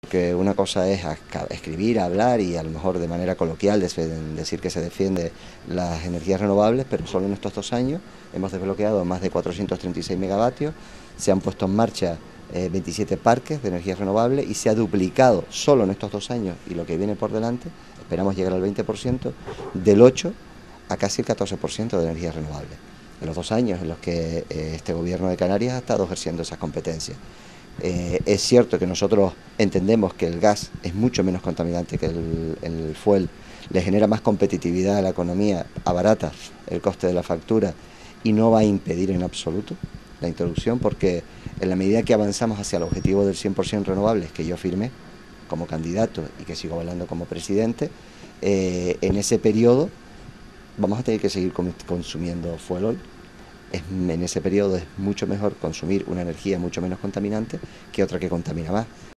Que una cosa es escribir, hablar y a lo mejor de manera coloquial decir que se defiende las energías renovables, pero solo en estos 2 años hemos desbloqueado más de 436 megavatios, se han puesto en marcha 27 parques de energías renovables y se ha duplicado solo en estos 2 años, y lo que viene por delante, esperamos llegar al 20%, del 8 a casi el 14% de energías renovables, en los 2 años en los que este gobierno de Canarias ha estado ejerciendo esas competencias. Es cierto que nosotros entendemos que el gas es mucho menos contaminante que el fuel, le genera más competitividad a la economía, abarata el coste de la factura y no va a impedir en absoluto la introducción, porque en la medida que avanzamos hacia el objetivo del 100% renovables que yo firmé como candidato y que sigo hablando como presidente, en ese periodo vamos a tener que seguir consumiendo fuel oil. En ese periodo es mucho mejor consumir una energía mucho menos contaminante que otra que contamina más.